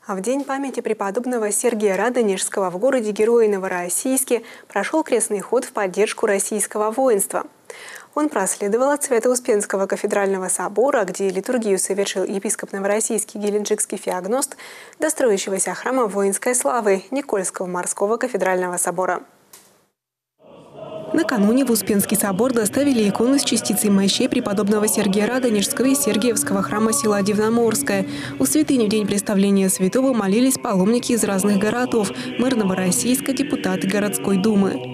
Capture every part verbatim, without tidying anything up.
А в день памяти преподобного Сергия Радонежского в городе-герое Новороссийске прошел крестный ход в поддержку российского воинства. Он проследовал от Свято-Успенского кафедрального собора, где литургию совершил епископ Новороссийский геленджикский феогност, до строящегося храма воинской славы Никольского морского кафедрального собора. Накануне в Успенский собор доставили иконы с частицей мощей преподобного Сергия Радонежского и Сергиевского храма села Дивноморское. У святыни в день представления святого молились паломники из разных городов, мэр Новороссийска, депутаты городской думы.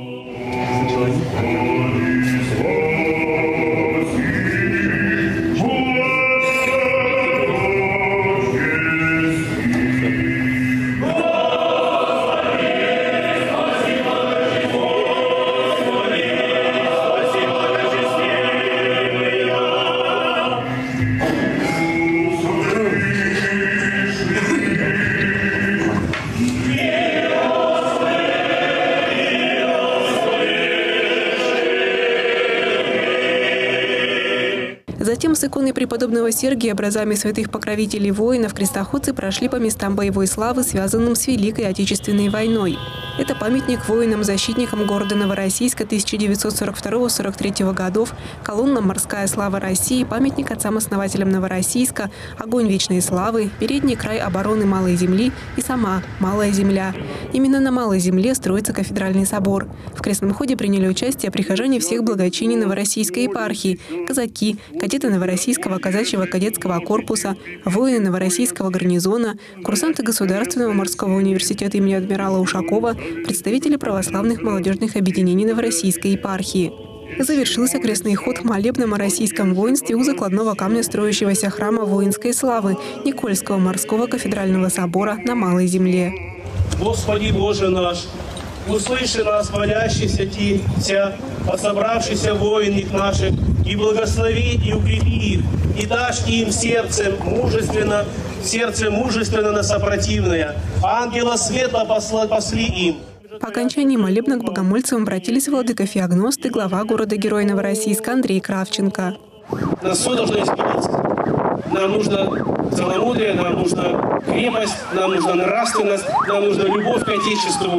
Затем с иконой преподобного Сергия, образами святых покровителей воинов, крестоходцы прошли по местам боевой славы, связанным с Великой Отечественной войной. Это памятник воинам-защитникам города Новороссийска тысяча девятьсот сорок второго — сорок третьего годов, колонна «Морская слава России», памятник отцам-основателям Новороссийска, огонь вечной славы, передний край обороны Малой земли и сама Малая земля. Именно на Малой земле строится кафедральный собор. В крестном ходе приняли участие прихожане всех благочиний Новороссийской епархии, казаки, кадеты Новороссийского казачьего кадетского корпуса, воины Новороссийского гарнизона, курсанты Государственного морского университета имени адмирала Ушакова, представители православных молодежных объединений Новороссийской епархии. Завершился крестный ход молебном о российском воинстве у закладного камня строящегося храма воинской славы Никольского морского кафедрального собора на Малой земле. Господи Боже наш, услыши нас, молящихся Тебя, от собравшихся воинов наших, и благослови и укрепи их, и дашь им сердцем мужественно, сердце мужественно на сопротивное. Ангела света посли им. По окончании молебна к богомольцам обратились владыка феогност и глава города-героя Новороссийска Андрей Кравченко. Нас все должно измениться. Нам нужно целомудрие, нам нужна крепость, нам нужна нравственность, нам нужна любовь к Отечеству.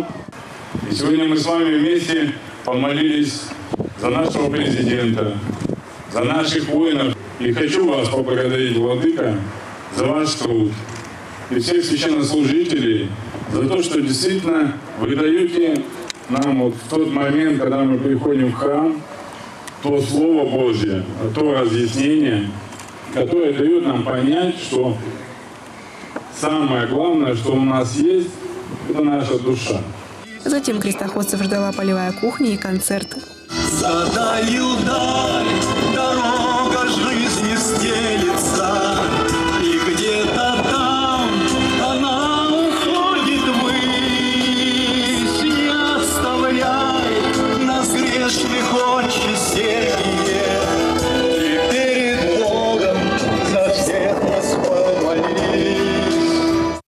И сегодня мы с вами вместе помолились за нашего президента, за наших воинов. И хочу вас поблагодарить, владыка, за ваш труд. И всех священнослужителей за то, что действительно вы даете нам вот в тот момент, когда мы приходим в храм, то Слово Божье, то разъяснение, которое дает нам понять, что самое главное, что у нас есть, это наша душа. Затем крестоходцев ждала полевая кухня и концерт. За далью даль дорога жизни стелется, и где-то там она уходит ввысь. Не оставляй нас грешных, Отче Сергие,